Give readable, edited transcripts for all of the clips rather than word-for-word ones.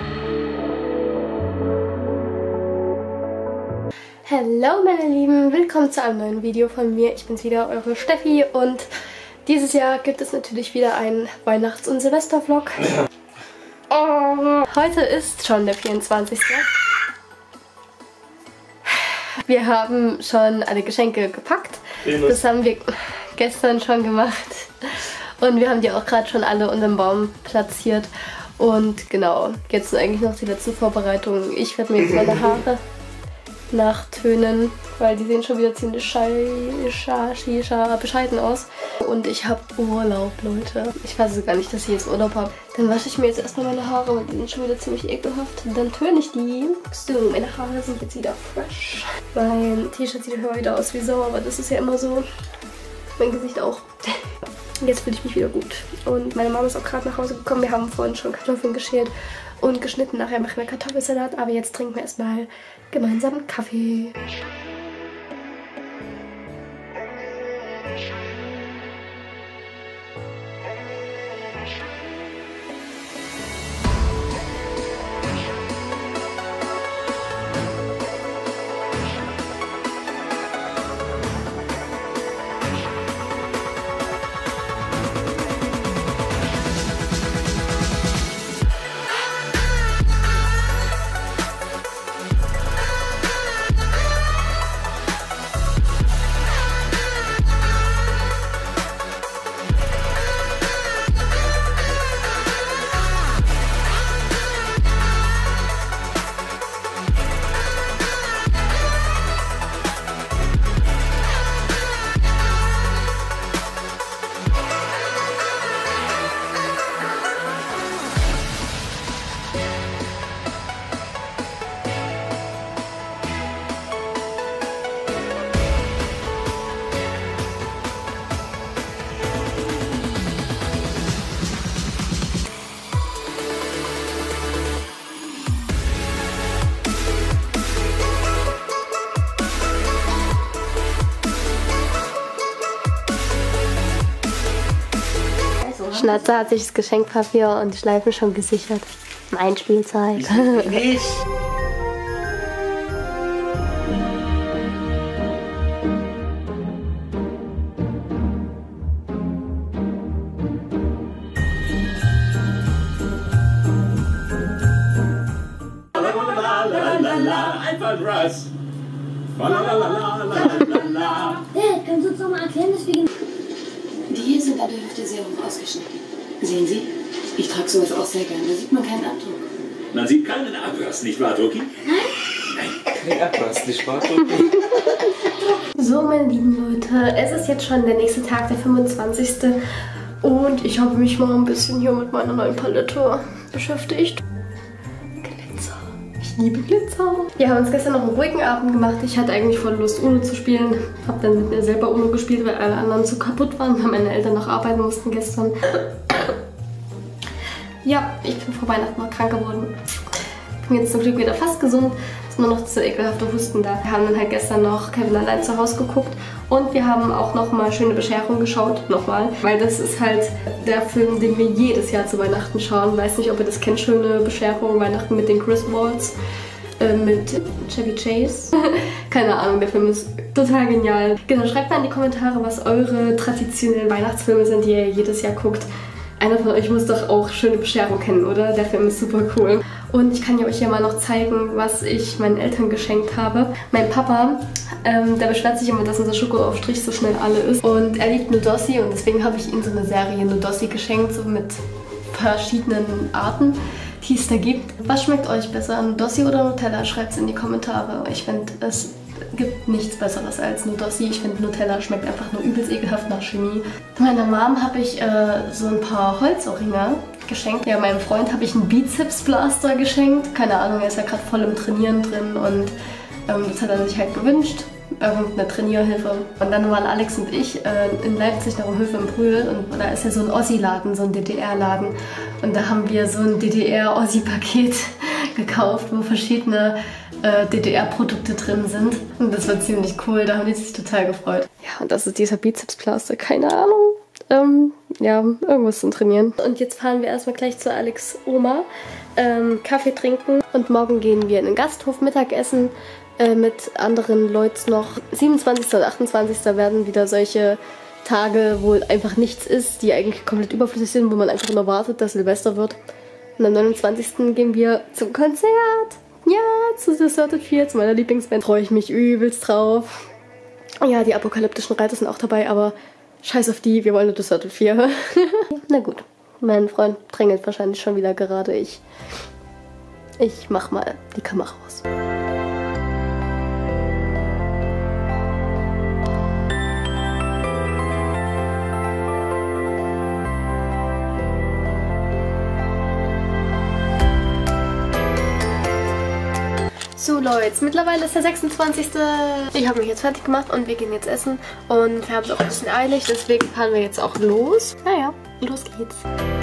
Hallo meine Lieben, willkommen zu einem neuen Video von mir. Ich bin's wieder, eure Steffi, und dieses Jahr gibt es natürlich wieder einen Weihnachts- und Silvester-Vlog. Heute ist schon der 24. Wir haben schon alle Geschenke gepackt. Das haben wir gestern schon gemacht. Und wir haben die auch gerade schon alle unter dem Baum platziert. Und genau, jetzt sind eigentlich noch die letzten Vorbereitungen. Ich werde mir jetzt meine Haare nachtönen, weil die sehen schon wieder ziemlich bescheiden aus. Und ich habe Urlaub, Leute. Ich weiß gar nicht, dass ich jetzt Urlaub habe. Dann wasche ich mir jetzt erstmal meine Haare, weil die sind schon wieder ziemlich ekelhaft. Dann töne ich die. So, meine Haare sind jetzt wieder fresh. Mein T-Shirt sieht heute aus wie Sau, aber das ist ja immer so. Mein Gesicht auch. Jetzt fühle ich mich wieder gut. Und meine Mama ist auch gerade nach Hause gekommen. Wir haben vorhin schon Kartoffeln geschält und geschnitten. Nachher machen wir Kartoffelsalat. Aber jetzt trinken wir erstmal gemeinsam Kaffee. Schnatzer hat sich das Geschenkpapier und die Schleifen schon gesichert. Mein Spielzeug. Nicht. Einfach Russ. Dad, kannst du uns noch mal erklären, weswegen... Die hier sind an der Hüfte sehr hoch ausgeschnitten. Sehen Sie? Ich trage sowas auch sehr gerne. Da sieht man keinen Abdruck. Man sieht keinen Ablass, nicht wahr, Doki? Nein. Kein Ablass, nicht wahr, Doki? So, meine lieben Leute, es ist jetzt schon der nächste Tag, der 25. Und ich habe mich mal ein bisschen hier mit meiner neuen Palette beschäftigt. Glitzer. Ich liebe Glitzer. Wir haben uns gestern noch einen ruhigen Abend gemacht. Ich hatte eigentlich voll Lust, UNO zu spielen. Habe dann mit mir selber UNO gespielt, weil alle anderen zu kaputt waren, weil meine Eltern noch arbeiten mussten gestern. Ja, ich bin vor Weihnachten noch krank geworden. Bin jetzt zum Glück wieder fast gesund. Ist nur noch zu ekelhafte Husten da. Wir haben dann halt gestern noch Kevin allein zu Hause geguckt. Und wir haben auch nochmal Schöne Bescherung geschaut. Nochmal. Weil das ist halt der Film, den wir jedes Jahr zu Weihnachten schauen. Weiß nicht, ob ihr das kennt. Schöne Bescherung, Weihnachten mit den Griswolds. Mit Chevy Chase. Keine Ahnung, der Film ist total genial. Genau, schreibt mal in die Kommentare, was eure traditionellen Weihnachtsfilme sind, die ihr jedes Jahr guckt. Einer von euch muss doch auch Schöne Bescherung kennen, oder? Der Film ist super cool. Und ich kann ja euch ja mal noch zeigen, was ich meinen Eltern geschenkt habe. Mein Papa, der beschwert sich immer, dass unser Schokoaufstrich so schnell alle ist. Und er liebt Nudossi und deswegen habe ich ihm so eine Serie Nudossi geschenkt, so mit verschiedenen Arten, die es da gibt. Was schmeckt euch besser, Nudossi oder Nutella? Schreibt es in die Kommentare. Ich finde, es gibt nichts Besseres als Nudossi. Ich finde, Nutella schmeckt einfach nur übelst ekelhaft nach Chemie. Meiner Mom habe ich so ein paar Holzohrringe geschenkt. Ja, meinem Freund habe ich einen Bizeps-Blaster geschenkt. Keine Ahnung, er ist ja gerade voll im Trainieren drin und das hat er sich halt gewünscht. Irgendeine Trainierhilfe. Und dann waren Alex und ich in Leipzig nach Hilfe im Brühl und da ist ja so ein Ossi-Laden, so ein DDR-Laden. Und da haben wir so ein DDR-Ossi-Paket gekauft, wo verschiedene DDR-Produkte drin sind. Und das war ziemlich cool, da haben die sich total gefreut. Ja, und das ist dieser Bizepsplaster, keine Ahnung. ja, irgendwas zum Trainieren. Und jetzt fahren wir erstmal gleich zu Alex Oma, Kaffee trinken. Und morgen gehen wir in den Gasthof Mittagessen mit anderen Leuten noch. 27. und 28. werden wieder solche Tage, wo einfach nichts ist, die eigentlich komplett überflüssig sind, wo man einfach nur wartet, dass Silvester wird. Und am 29. gehen wir zum Konzert. Ja, zu Deserted 4, zu meiner Lieblingsband. Freue ich mich übelst drauf. Ja, die apokalyptischen Reiter sind auch dabei, aber scheiß auf die, wir wollen nur Deserted 4. Na gut, mein Freund drängelt wahrscheinlich schon wieder gerade. Ich mach mal die Kamera aus. So Leute, mittlerweile ist der 26. Ich habe mich jetzt fertig gemacht und wir gehen jetzt essen. Und wir haben es auch ein bisschen eilig, deswegen fahren wir jetzt auch los. Naja, los geht's.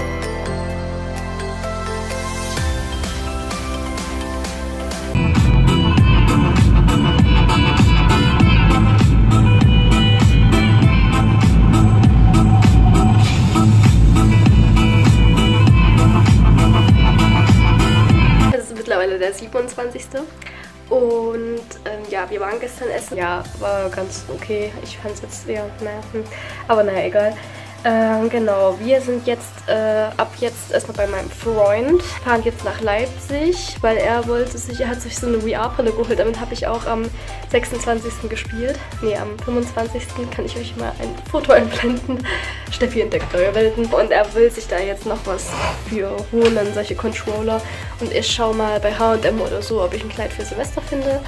Es ist mittlerweile der 27. Und ja, wir waren gestern essen. Ja, war ganz okay. Ich fand es jetzt eher, naja, aber naja, egal. Genau, wir sind jetzt ab jetzt erstmal bei meinem Freund. Fahren jetzt nach Leipzig, weil er hat sich so eine VR-Brille geholt. Damit habe ich auch am 26. gespielt. Ne, am 25. kann ich euch mal ein Foto einblenden. Steffi entdeckt neue Welten. Und er will sich da jetzt noch was für holen, solche Controller. Und ich schaue mal bei H&M oder so, ob ich ein Kleid für Silvester finde.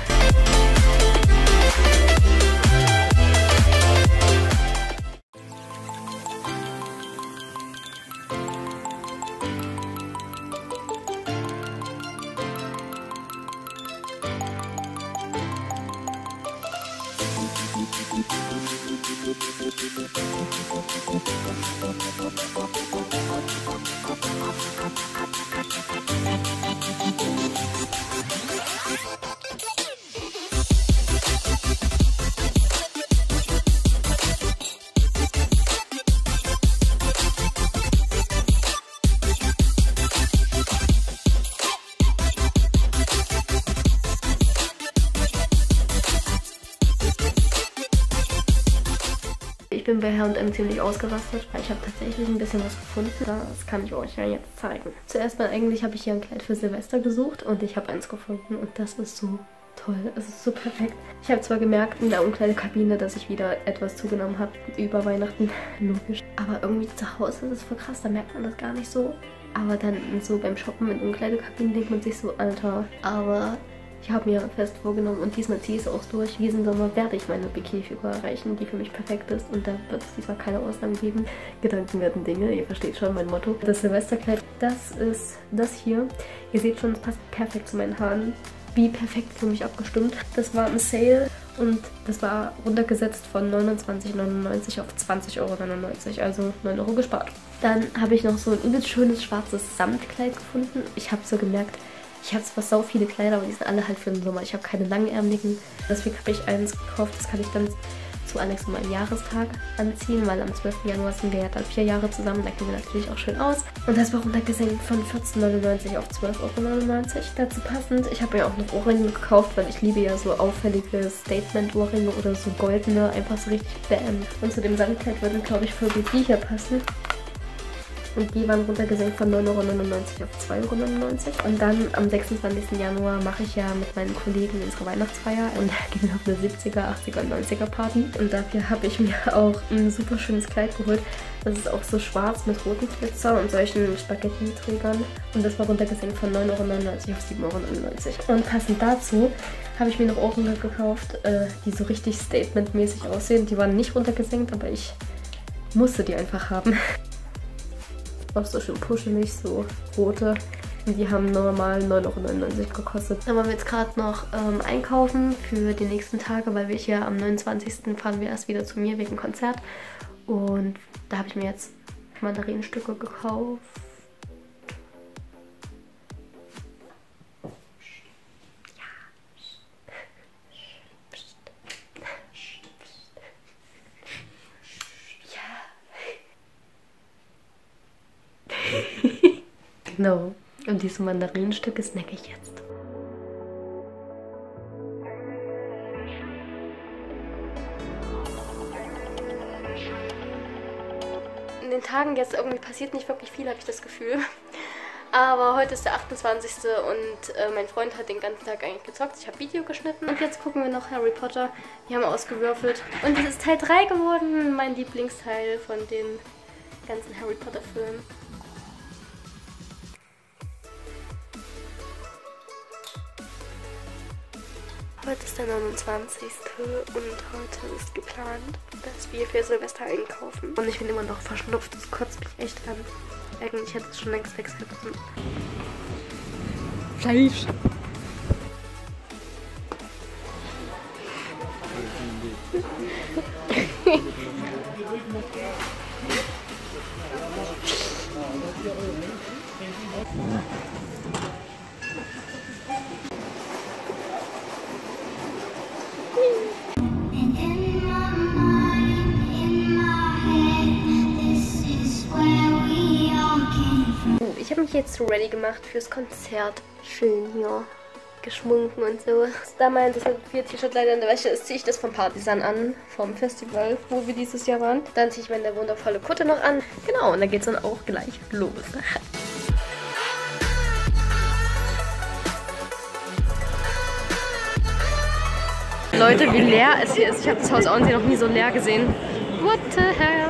Ich bin bei H&M ziemlich ausgerastet, weil ich habe tatsächlich ein bisschen was gefunden. Das kann ich euch ja jetzt zeigen. Zuerst mal eigentlich habe ich hier ein Kleid für Silvester gesucht und ich habe eins gefunden und das ist so toll. Es ist so perfekt. Ich habe zwar gemerkt in der Umkleidekabine, dass ich wieder etwas zugenommen habe über Weihnachten. Logisch. Aber irgendwie zu Hause ist es voll krass, da merkt man das gar nicht so. Aber dann so beim Shoppen in Umkleidekabinen denkt man sich so, Alter, aber ich habe mir fest vorgenommen und diesmal ziehe ich es auch durch. Diesen Sommer werde ich meine Bikini-Figur erreichen, die für mich perfekt ist. Und da wird es diesmal keine Ausnahmen geben. Gedanken werden Dinge, ihr versteht schon mein Motto. Das Silvesterkleid, das ist das hier. Ihr seht schon, es passt perfekt zu meinen Haaren. Wie perfekt für mich abgestimmt. Das war im Sale und das war runtergesetzt von 29,99 auf 20,99 €, also 9 € gespart. Dann habe ich noch so ein übelst schönes schwarzes Samtkleid gefunden. Ich habe so gemerkt, ich habe zwar sau viele Kleider, aber die sind alle halt für den Sommer. Ich habe keine langärmeligen. Deswegen habe ich eins gekauft. Das kann ich dann zu Alex um einen Jahrestag anziehen, weil am 12. Januar sind wir ja dann 4 Jahre zusammen. Da gehen wir natürlich auch schön aus. Und das war runtergesenkt von 14,99 auf 12,99 €. Dazu passend, ich habe mir auch noch Ohrringe gekauft, weil ich liebe ja so auffällige Statement-Ohrringe oder so goldene, einfach so richtig bam. Und zu dem Samtkleid würden, glaube ich, voll gut die hier passen. Und die waren runtergesenkt von 9,99 € auf 2,99 €. Und dann am 26. Januar mache ich ja mit meinen Kollegen unsere Weihnachtsfeier. Und da gehen wir auf eine 70er, 80er, 90er Party. Und dafür habe ich mir auch ein super schönes Kleid geholt. Das ist auch so schwarz mit roten Glitzer und solchen Spaghetti-Trägern. Und das war runtergesenkt von 9,99 € auf 7,99 €. Und passend dazu habe ich mir noch Ohrringe gekauft, die so richtig statementmäßig aussehen. Die waren nicht runtergesenkt, aber ich musste die einfach haben. Auch so schön puschelig, so rote. Und die haben normal 9,99 € gekostet. Dann waren wir jetzt gerade noch einkaufen für die nächsten Tage, weil wir hier am 29. fahren wir erst wieder zu mir wegen Konzert. Und da habe ich mir jetzt Mandarinenstücke gekauft. Genau. Und dieses Mandarinenstücke snacke ich jetzt. In den Tagen jetzt irgendwie passiert nicht wirklich viel, habe ich das Gefühl. Aber heute ist der 28. und mein Freund hat den ganzen Tag eigentlich gezockt. Ich habe Video geschnitten und jetzt gucken wir noch Harry Potter. Wir haben ausgewürfelt und es ist Teil 3 geworden, mein Lieblingsteil von den ganzen Harry Potter Filmen. Heute ist der 29. und heute ist geplant, dass wir für Silvester einkaufen. Und ich bin immer noch verschnupft, das kotzt mich echt an. Eigentlich hätte es schon längst wechseln müssen. Fleisch! Ich habe mich jetzt so ready gemacht fürs Konzert. Schön hier geschmunken und so. Da mein das 4 T-Shirt leider in der Wäsche ist, ziehe ich das vom Partisan an, vom Festival, wo wir dieses Jahr waren. Dann ziehe ich meine wundervolle Kutte noch an. Genau, und dann geht es dann auch gleich los. Leute, wie leer es hier ist. Ich habe das Haus Auensee noch nie so leer gesehen. What the hell?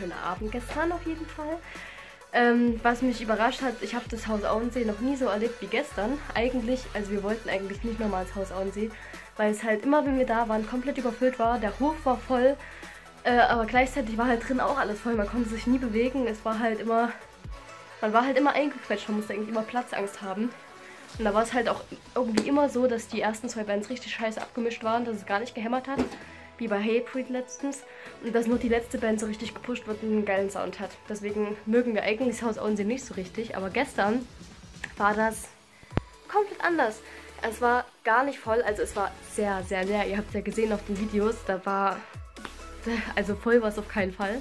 schöner Abend gestern auf jeden Fall. Was mich überrascht hat, ich habe das Haus Auensee noch nie so erlebt wie gestern. Eigentlich, also wir wollten eigentlich nicht nochmal ins Haus Auensee, weil es halt immer, wenn wir da waren, komplett überfüllt war. Der Hof war voll, aber gleichzeitig war halt drin auch alles voll. Man konnte sich nie bewegen. Es war halt immer, man war halt immer eingequetscht. Man musste eigentlich immer Platzangst haben. Und da war es halt auch irgendwie immer so, dass die ersten 2 Bands richtig scheiße abgemischt waren, dass es gar nicht gehämmert hat. Wie bei Hatebreed letztens. Und dass nur die letzte Band so richtig gepusht wird und einen geilen Sound hat. Deswegen mögen wir eigentlich das Haus Auensee nicht so richtig. Aber gestern war das komplett anders. Es war gar nicht voll. Also es war sehr, sehr leer. Ihr habt es ja gesehen auf den Videos. Da war... Also voll war es auf keinen Fall.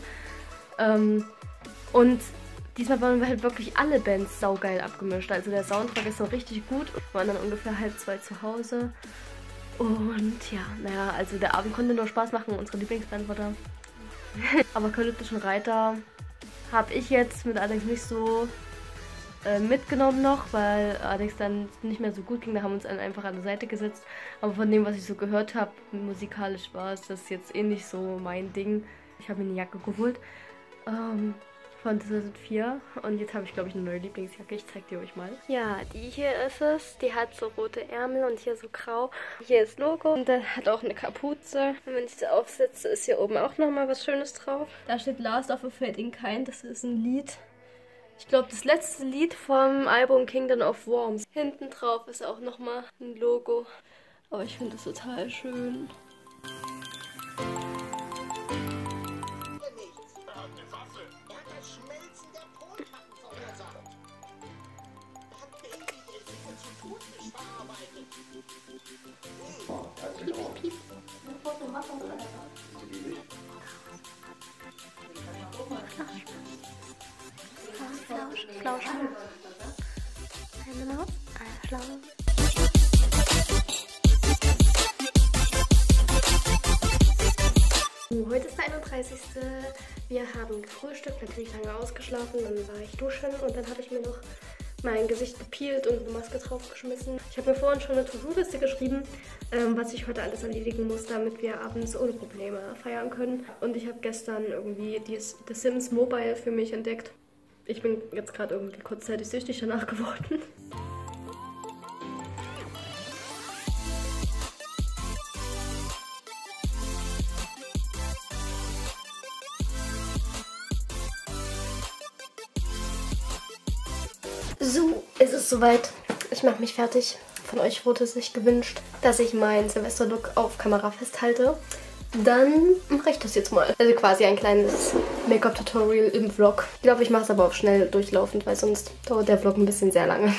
Und diesmal waren halt wirklich alle Bands saugeil abgemischt. Also der Sound war gestern richtig gut. Wir waren dann ungefähr 1:30 zu Hause. Und ja, naja, also der Abend konnte nur Spaß machen. Unsere Lieblingsband war da. Aber Kalyptischen Reiter habe ich jetzt mit Alex nicht so mitgenommen noch, weil Alex dann nicht mehr so gut ging. Da haben wir uns dann einfach an der Seite gesetzt. Aber von dem, was ich so gehört habe, musikalisch war es das jetzt eh nicht so mein Ding. Ich habe mir eine Jacke geholt von 2004 und jetzt habe ich, glaube ich, eine neue Lieblingsjacke. Ich zeige die euch mal. Ja, die hier ist es. Die hat so rote Ärmel und hier so grau. Hier ist Logo und dann hat auch eine Kapuze. Und wenn ich sie aufsetze, ist hier oben auch nochmal was Schönes drauf. Da steht Last of a Fading Kind. Das ist ein Lied. Ich glaube, das letzte Lied vom Album Kingdom of Worms. Hinten drauf ist auch nochmal ein Logo. Aber ich finde das total schön. Flauschen. Hände auf. Flauschen. Heute ist der 31. Wir haben gefrühstückt, natürlich lange ausgeschlafen, dann war ich duschen und dann habe ich mir noch mein Gesicht gepeelt und eine Maske draufgeschmissen. Ich habe mir vorhin schon eine To-Do-Liste geschrieben, was ich heute alles erledigen muss, damit wir abends ohne Probleme feiern können. Und ich habe gestern irgendwie The Sims Mobile für mich entdeckt. Ich bin jetzt gerade irgendwie kurzzeitig süchtig danach geworden. So, es ist soweit. Ich mache mich fertig. Von euch wurde sich gewünscht, dass ich meinen Silvester-Look auf Kamera festhalte. Dann mache ich das jetzt mal. Also quasi ein kleines Make-up-Tutorial im Vlog. Ich glaube, ich mache es aber auch schnell durchlaufend, weil sonst dauert der Vlog ein bisschen sehr lange.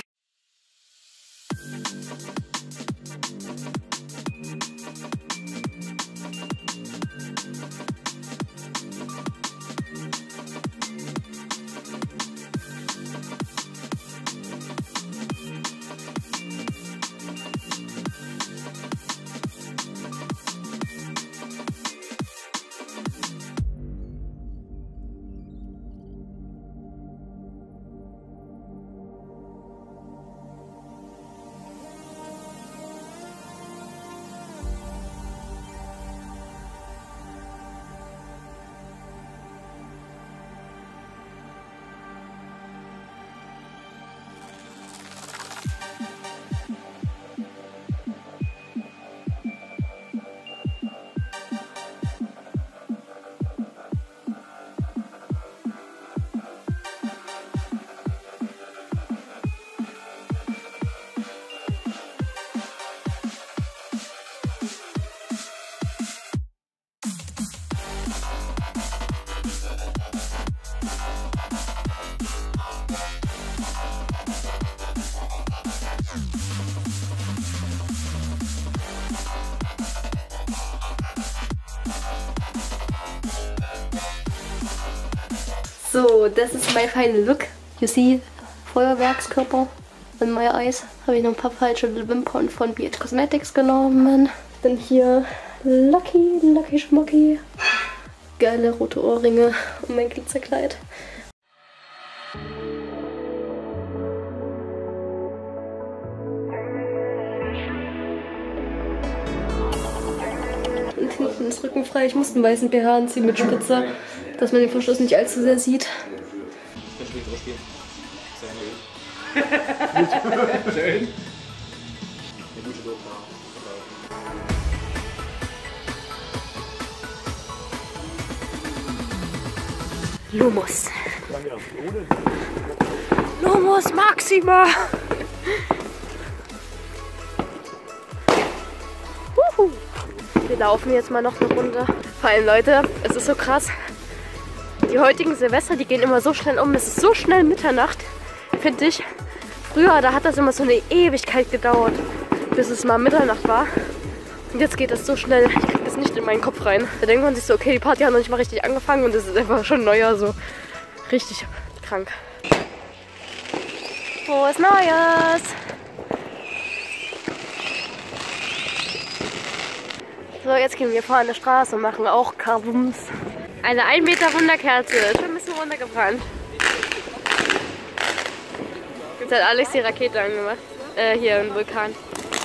So, das ist mein final look. You see, Feuerwerkskörper in my eyes. Habe ich noch ein paar falsche Wimpern von BH Cosmetics genommen. Dann hier Lucky Schmucky. Geile rote Ohrringe und mein Glitzerkleid. Und hinten ist rückenfrei. Ich musste einen weißen BH anziehen mit Spitze. dass man den Verschluss nicht allzu sehr sieht. Schön. Lumos. Lumos Maxima. Wir laufen jetzt mal noch eine Runde. Vor allem, Leute, es ist so krass. Die heutigen Silvester, die gehen immer so schnell um. Es ist so schnell Mitternacht, finde ich. Früher, da hat das immer so eine Ewigkeit gedauert, bis es mal Mitternacht war. Und jetzt geht das so schnell. Ich kriege das nicht in meinen Kopf rein. Da denkt man sich so, okay, die Party hat noch nicht mal richtig angefangen und es ist einfach schon Neujahr, so richtig krank. Frohes Neues! So, jetzt gehen wir vor an der Straße und machen auch Kabums. Eine 1 Meter Wunderkerze, schon ein bisschen runtergebrannt. Jetzt hat Alex die Rakete angemacht. Hier im Vulkan.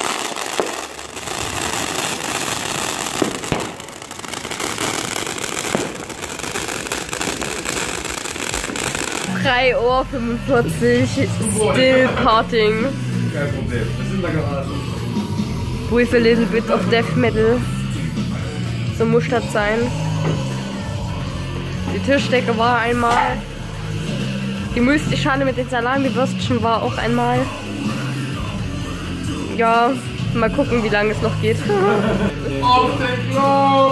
Uhr 45, still partying. Kein Problem, wir sind in der Garage. With a little bit of death metal. So muss das sein. Die Tischdecke war einmal. Die Müsli-Schale mit den Salami-Würstchen war auch einmal. Ja, mal gucken, wie lange es noch geht. Auf den Knopf!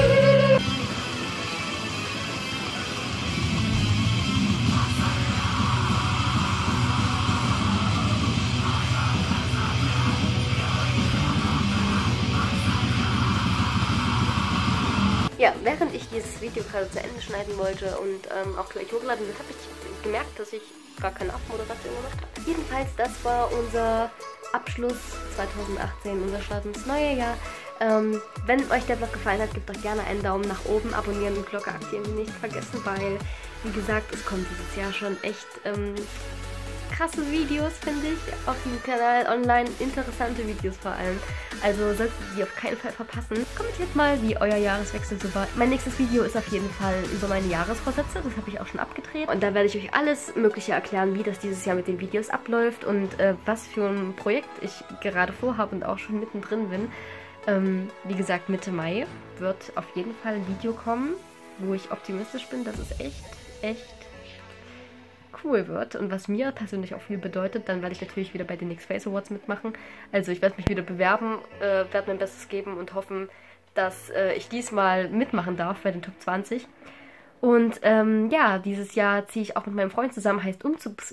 Ja, während ich dieses Video gerade zu Ende schneiden wollte und auch gleich hochladen will, habe ich gemerkt, dass ich gar keine Abmoderation gemacht habe. Jedenfalls, das war unser Abschluss 2018, unser Start ins neue Jahr. Wenn euch der Vlog gefallen hat, gebt doch gerne einen Daumen nach oben, abonnieren und Glocke aktivieren nicht vergessen, weil, wie gesagt, es kommt dieses Jahr schon echt krasse Videos, finde ich, auf dem Kanal online, interessante Videos vor allem. Also solltet ihr die auf keinen Fall verpassen. Kommentiert mal, wie euer Jahreswechsel so war. Mein nächstes Video ist auf jeden Fall über meine Jahresvorsätze, das habe ich auch schon abgedreht. Und da werde ich euch alles Mögliche erklären, wie das dieses Jahr mit den Videos abläuft und was für ein Projekt ich gerade vorhabe und auch schon mittendrin bin. Wie gesagt, Mitte Mai wird auf jeden Fall ein Video kommen, wo ich optimistisch bin, dass es echt cool wird und was mir persönlich auch viel bedeutet. Dann werde ich natürlich wieder bei den X-Face Awards mitmachen. Also ich werde mich wieder bewerben, werde mein Bestes geben und hoffen, dass ich diesmal mitmachen darf bei den Top 20. Und ja, dieses Jahr ziehe ich auch mit meinem Freund zusammen, heißt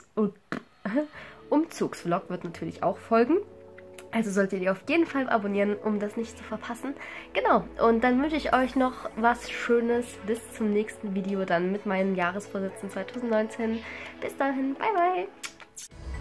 Umzugsvlog wird natürlich auch folgen. Also solltet ihr auf jeden Fall abonnieren, um das nicht zu verpassen. Genau, und dann wünsche ich euch noch was Schönes bis zum nächsten Video dann mit meinen Jahresvorsätzen 2019. Bis dahin, bye bye!